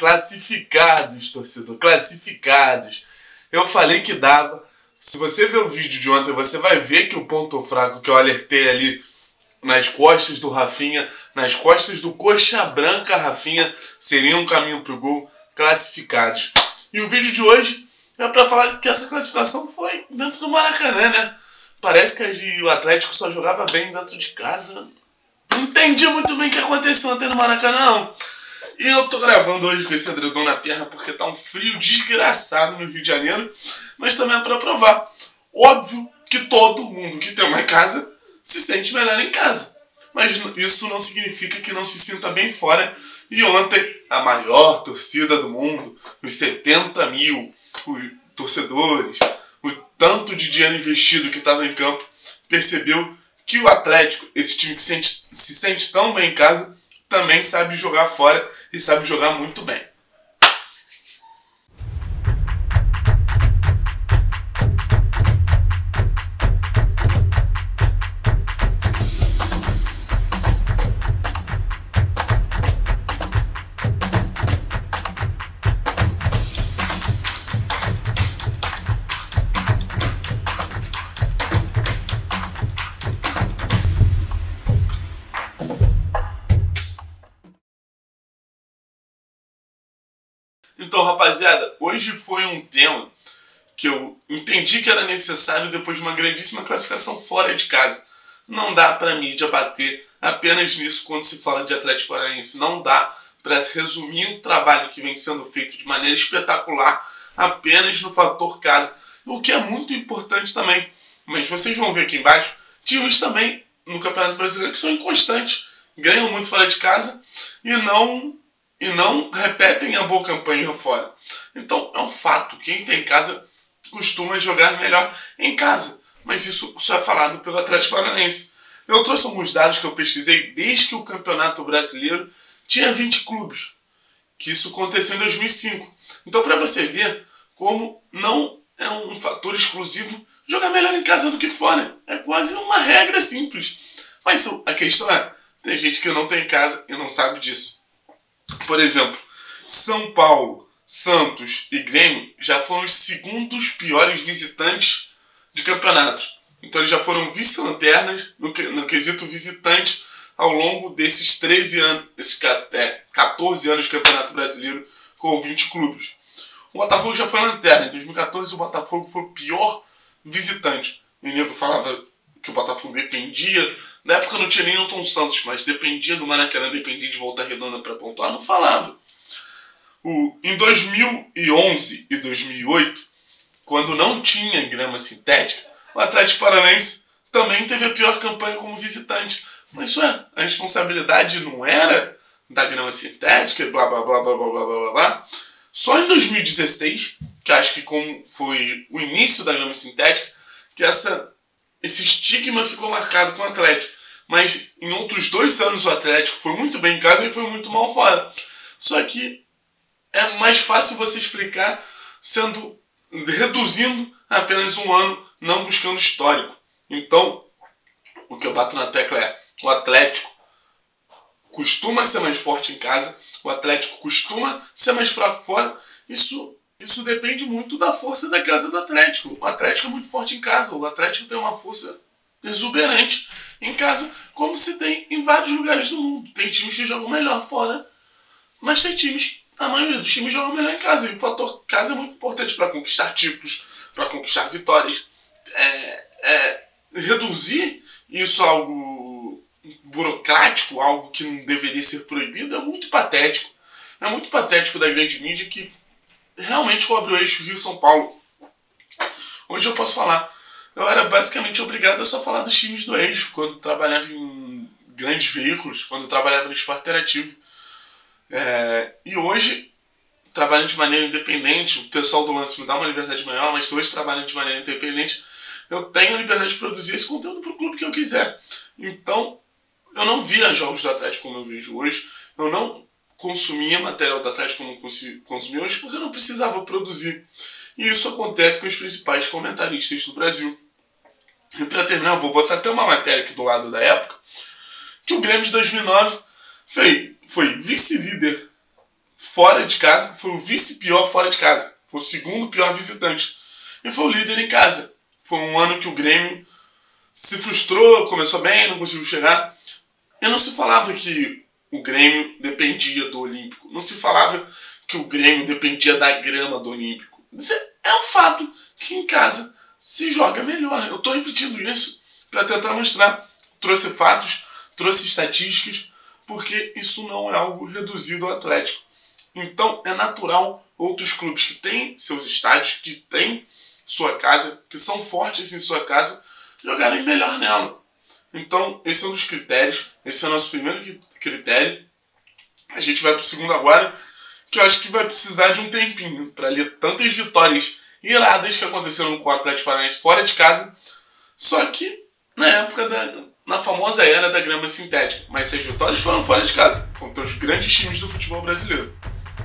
Classificados, torcedor, classificados. Eu falei que dava. Se você ver o vídeo de ontem, você vai ver que o ponto fraco que eu alertei ali nas costas do Rafinha, nas costas do coxa branca Rafinha, seria um caminho pro gol. Classificados. E o vídeo de hoje é para falar que essa classificação foi dentro do Maracanã, né? Parece que o Atlético só jogava bem dentro de casa. Não entendi muito bem o que aconteceu ontem no Maracanã, não. E eu tô gravando hoje com esse edredom na perna porque tá um frio desgraçado no Rio de Janeiro. Mas também é pra provar. Óbvio que todo mundo que tem uma casa se sente melhor em casa. Mas isso não significa que não se sinta bem fora. E ontem, a maior torcida do mundo, os 70 mil torcedores, o tanto de dinheiro investido que estava em campo, percebeu que o Atlético, esse time que se sente tão bem em casa, também sabe jogar fora e sabe jogar muito bem. Então, rapaziada, hoje foi um tema que eu entendi que era necessário depois de uma grandíssima classificação fora de casa. Não dá pra mídia bater apenas nisso quando se fala de Atlético Paranaense. Não dá pra resumir um trabalho que vem sendo feito de maneira espetacular apenas no fator casa. O que é muito importante também. Mas vocês vão ver aqui embaixo, times também no Campeonato Brasileiro que são inconstantes. Ganham muito fora de casa e não repetem a boa campanha fora. Então é um fato, quem tem casa costuma jogar melhor em casa, mas isso só é falado pelo Atlético Paranaense. Eu trouxe alguns dados que eu pesquisei desde que o Campeonato Brasileiro tinha 20 clubes, que isso aconteceu em 2005. Então para você ver como não é um fator exclusivo jogar melhor em casa do que fora. É quase uma regra simples. Mas a questão é, tem gente que não tem casa e não sabe disso. Por exemplo, São Paulo, Santos e Grêmio já foram os segundos piores visitantes de campeonatos. Então eles já foram vice-lanternas no quesito visitante ao longo desses 13 anos, esses 14 anos de campeonato brasileiro com 20 clubes. O Botafogo já foi lanterna. Em 2014 o Botafogo foi o pior visitante. O nego falava que o Botafogo dependia. Na época não tinha nem Newton Santos, mas dependia do Maracanã, dependia de Volta Redonda para pontuar, não falava. Em 2011 e 2008, quando não tinha grama sintética, o Atlético Paranaense também teve a pior campanha como visitante. Mas a responsabilidade não era da grama sintética, blá blá blá blá blá blá blá blá. Só em 2016, que acho que como foi o início da grama sintética, que esse estigma ficou marcado com o Atlético. Mas em outros 2 anos o Atlético foi muito bem em casa e foi muito mal fora. Só que é mais fácil você explicar reduzindo apenas um ano, não buscando histórico. Então, o que eu bato na tecla é, o Atlético costuma ser mais forte em casa, o Atlético costuma ser mais fraco fora. Isso depende muito da força da casa do Atlético. O Atlético é muito forte em casa. O Atlético tem uma força exuberante em casa, como se tem em vários lugares do mundo. Tem times que jogam melhor fora, mas tem a maioria dos times jogam melhor em casa. E o fator casa é muito importante para conquistar títulos, para conquistar vitórias. Reduzir isso a algo burocrático, algo que não deveria ser proibido, é muito patético. É muito patético da grande mídia que realmente cobre o eixo Rio-São Paulo. Hoje eu posso falar. Eu era basicamente obrigado a só falar dos times do eixo, quando trabalhava em grandes veículos, quando trabalhava no esporte interativo. E hoje, trabalhando de maneira independente, o pessoal do lance me dá uma liberdade maior, mas hoje trabalhando de maneira independente, eu tenho a liberdade de produzir esse conteúdo para o clube que eu quiser. Então, eu não via jogos do Atlético como eu vejo hoje, eu não consumia material do Atlético como consumi hoje, porque eu não precisava produzir. E isso acontece com os principais comentaristas do Brasil. E para terminar, eu vou botar até uma matéria aqui do lado da época, que o Grêmio de 2009 foi vice-líder fora de casa, foi o vice-pior fora de casa. Foi o segundo pior visitante. E foi o líder em casa. Foi um ano que o Grêmio se frustrou, começou bem, não conseguiu chegar. E não se falava que o Grêmio dependia do Olímpico. Não se falava que o Grêmio dependia da grama do Olímpico. É um fato que em casa se joga melhor. Eu estou repetindo isso para tentar mostrar. Trouxe fatos, trouxe estatísticas, porque isso não é algo reduzido ao Atlético. Então é natural outros clubes que têm seus estádios, que têm sua casa, que são fortes em sua casa, jogarem melhor nela. Então esse é um dos critérios, esse é o nosso primeiro critério. A gente vai para o segundo agora, que eu acho que vai precisar de um tempinho para ler tantas vitórias iradas que aconteceram com o Atlético Paranaense fora de casa, só que na época na famosa era da grama sintética. Mas essas vitórias foram fora de casa, contra os grandes times do futebol brasileiro.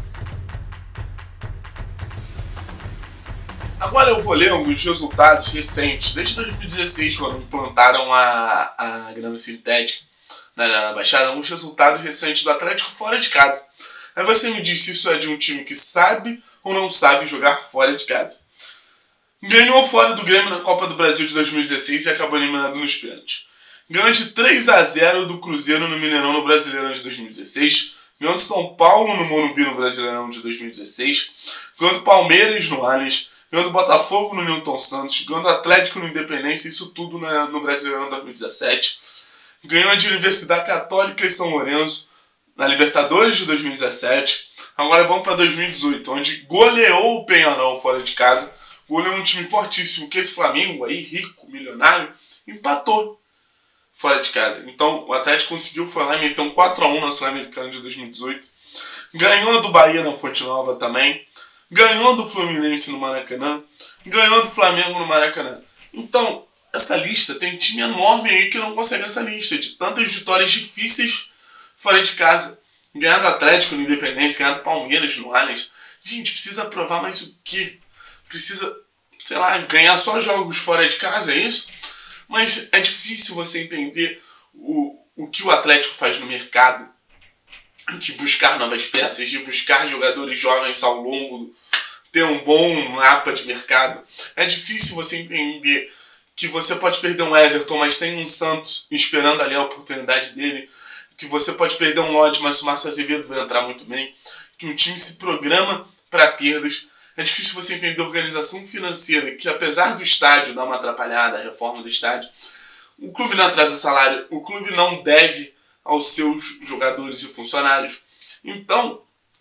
Agora eu vou ler alguns resultados recentes, desde 2016, quando implantaram a grama sintética na Baixada, alguns resultados recentes do Atlético fora de casa. Aí você me diz se isso é de um time que sabe ou não sabe jogar fora de casa. Ganhou fora do Grêmio na Copa do Brasil de 2016 e acabou eliminado nos pênaltis. Ganhou de 3-0 do Cruzeiro no Mineirão no Brasileirão de 2016. Ganhou de São Paulo no Morumbi no Brasileirão de 2016. Ganhou do Palmeiras no Allianz. Ganhou do Botafogo no Newton Santos. Ganhou do Atlético no Independência. Isso tudo no Brasileirão de 2017. Ganhou de Universidade Católica e São Lourenço na Libertadores de 2017. Agora vamos para 2018, onde goleou o Peñarol fora de casa. Goleou um time fortíssimo, que esse Flamengo aí, rico, milionário, empatou fora de casa. Então o Atlético conseguiu, foi lá e meteu um 4-1 na Sul-Americana de 2018. Ganhou do Bahia na Fonte Nova também. Ganhou do Fluminense no Maracanã. Ganhou do Flamengo no Maracanã. Então, essa lista tem time enorme aí que não consegue essa lista de tantas vitórias difíceis fora de casa. Ganhar do Atlético no Independência, ganhar do Palmeiras no Allianz. Gente, precisa provar mais o quê? Precisa, sei lá, ganhar só jogos fora de casa, é isso? Mas é difícil você entender o que o Atlético faz no mercado, de buscar novas peças, de buscar jogadores jovens ao longo, ter um bom mapa de mercado. É difícil você entender que você pode perder um Everton, mas tem um Santos esperando ali a oportunidade dele, que você pode perder um Lodge, mas o Márcio Azevedo vai entrar muito bem, que o time se programa para perdas. É difícil você entender a organização financeira, que apesar do estádio dar uma atrapalhada, a reforma do estádio, o clube não atrasa salário, o clube não deve aos seus jogadores e funcionários. Então,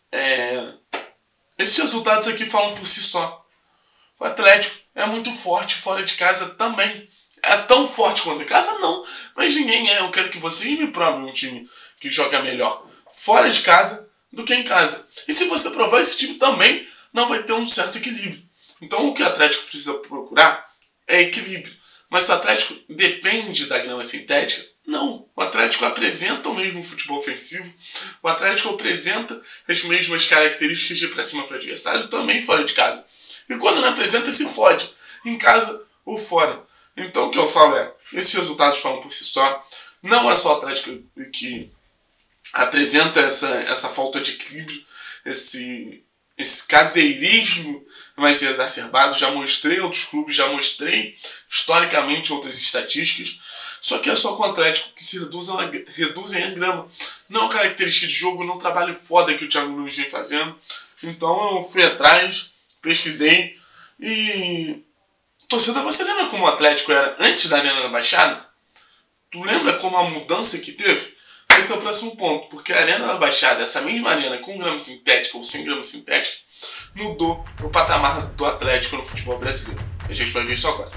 esses resultados aqui falam por si só. O Atlético é muito forte fora de casa também. É tão forte quanto em casa? Não. Mas ninguém é. Eu quero que vocês me provem um time que joga melhor fora de casa do que em casa. E se você provar, esse time também não vai ter um certo equilíbrio. Então o que o Atlético precisa procurar é equilíbrio. Mas se o Atlético depende da grama sintética, não. O Atlético apresenta o mesmo futebol ofensivo. O Atlético apresenta as mesmas características de ir pra cima para o adversário também fora de casa. E quando não apresenta, se fode. Em casa ou fora. Então o que eu falo é, esses resultados falam por si só. Não é só o Atlético que apresenta essa falta de equilíbrio, esse caseirismo mais exacerbado. Já mostrei outros clubes, já mostrei historicamente outras estatísticas. Só que é só com o Atlético que se reduzem a grama. Não característica de jogo, não trabalho foda que o Thiago Nunes vem fazendo. Então eu fui atrás, pesquisei e... Torcedor, você lembra como o Atlético era antes da Arena da Baixada? Tu lembra como a mudança que teve? Esse é o próximo ponto, porque a Arena da Baixada, essa mesma arena com grama sintética ou sem grama sintética, mudou o patamar do Atlético no futebol brasileiro. A gente vai ver isso agora.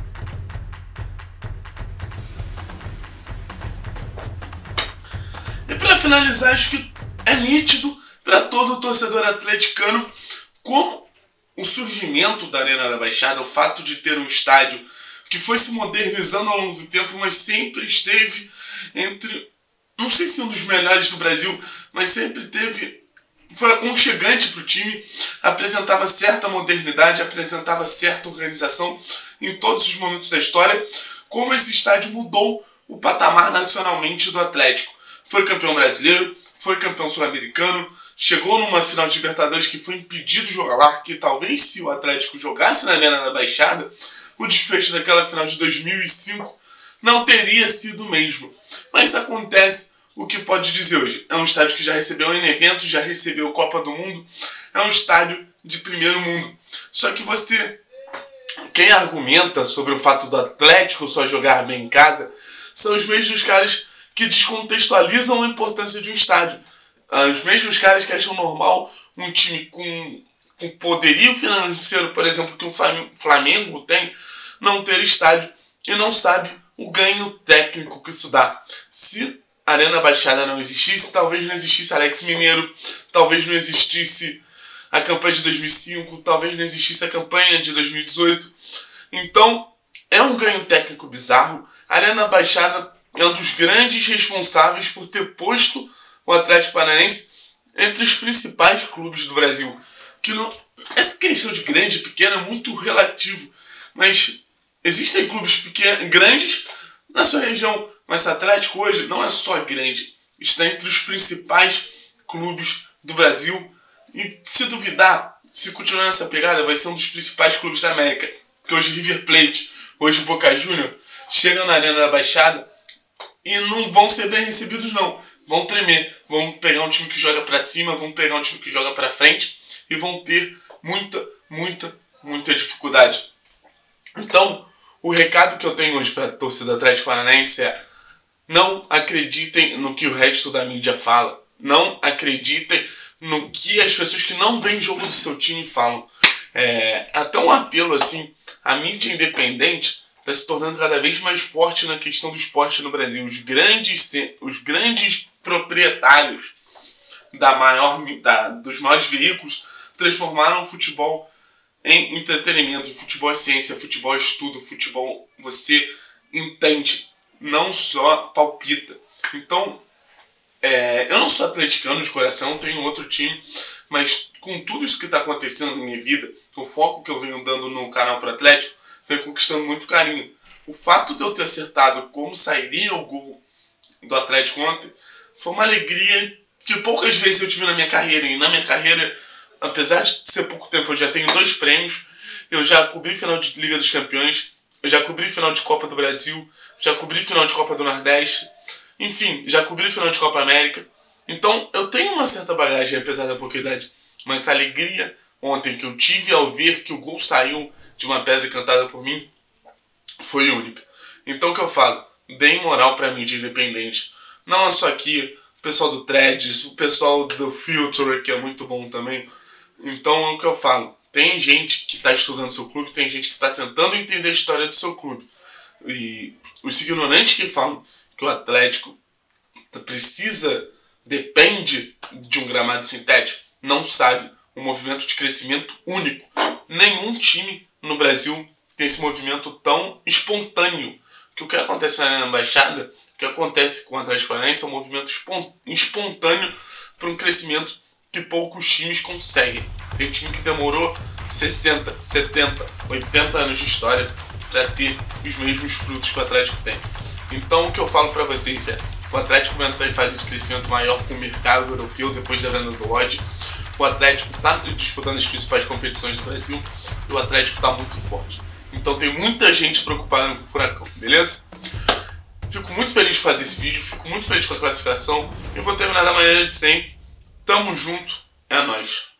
E para finalizar, acho que é nítido para todo torcedor atleticano como o surgimento da Arena da Baixada, o fato de ter um estádio que foi se modernizando ao longo do tempo, mas sempre esteve entre, não sei se um dos melhores do Brasil, mas sempre foi aconchegante para o time, apresentava certa modernidade, apresentava certa organização em todos os momentos da história. Como esse estádio mudou o patamar nacionalmente do Atlético. Foi campeão brasileiro, foi campeão sul-americano, chegou numa final de Libertadores que foi impedido de jogar lá, que talvez se o Atlético jogasse na Arena da Baixada, o desfecho daquela final de 2005 não teria sido o mesmo. Mas acontece, o que pode dizer hoje. É um estádio que já recebeu N eventos, já recebeu Copa do Mundo, é um estádio de primeiro mundo. Só que quem argumenta sobre o fato do Atlético só jogar bem em casa, são os mesmos caras que descontextualizam a importância de um estádio. Os mesmos caras que acham normal um time com poderio financeiro, por exemplo, que o Flamengo tem, não ter estádio e não sabe o ganho técnico que isso dá. Se a Arena Baixada não existisse, talvez não existisse Alex Mineiro, talvez não existisse a campanha de 2005, talvez não existisse a campanha de 2018. Então, é um ganho técnico bizarro. A Arena Baixada é um dos grandes responsáveis por ter posto o Atlético Paranaense entre os principais clubes do Brasil. Essa questão de grande e pequeno é muito relativo, mas existem clubes grandes na sua região, mas o Atlético hoje não é só grande, está entre os principais clubes do Brasil e, se duvidar, se continuar nessa pegada, vai ser um dos principais clubes da América, que hoje River Plate, hoje Boca Juniors, chegam na Arena da Baixada e não vão ser bem recebidos não, vão tremer, vão pegar um time que joga pra cima, vão pegar um time que joga pra frente e vão ter muita dificuldade. Então, o recado que eu tenho hoje para a torcida Atlético Paranaense é: não acreditem no que o resto da mídia fala. Não acreditem no que as pessoas que não veem jogo do seu time falam. Até um apelo assim, a mídia independente está se tornando cada vez mais forte na questão do esporte no Brasil. Os grandes proprietários dos maiores veículos transformaram o futebol em entretenimento. Futebol é ciência, futebol é estudo, futebol você entende, não só palpita. Então, eu não sou atleticano de coração, tenho outro time, mas com tudo isso que está acontecendo na minha vida, o foco que eu venho dando no canal pro Atlético, vem conquistando muito carinho. O fato de eu ter acertado como sairia o gol do Atlético ontem foi uma alegria que poucas vezes eu tive na minha carreira. E na minha carreira, apesar de ser pouco tempo, eu já tenho 2 prêmios. Eu já cobri final de Liga dos Campeões, eu já cobri final de Copa do Brasil, já cobri final de Copa do Nordeste, enfim, já cobri final de Copa América. Então eu tenho uma certa bagagem, apesar da pouca idade. Mas a alegria ontem que eu tive ao ver que o gol saiu de uma pedra cantada por mim foi única. Então o que eu falo? Deem moral pra mídia independente. Não é só aqui, o pessoal do Threads, o pessoal do Filter, que é muito bom também. Então é o que eu falo. Tem gente que está estudando seu clube, tem gente que está tentando entender a história do seu clube. E os ignorantes que falam que o Atlético depende de um gramado sintético, não sabe um movimento de crescimento único. Nenhum time no Brasil tem esse movimento tão espontâneo. Que o que acontece na Arena Baixada, o que acontece com o Atlético Paranaense é um movimento espontâneo para um crescimento que poucos times conseguem. Tem time que demorou 60, 70, 80 anos de história para ter os mesmos frutos que o Atlético tem. Então o que eu falo para vocês é: o Atlético vai entrar em fase de crescimento maior com o mercado europeu depois da venda do Lodge. O Atlético está disputando as principais competições do Brasil e o Atlético está muito forte. Então tem muita gente preocupada com o Furacão, beleza? Fico muito feliz de fazer esse vídeo, fico muito feliz com a classificação e vou terminar da maneira de sempre. Tamo junto, é nóis.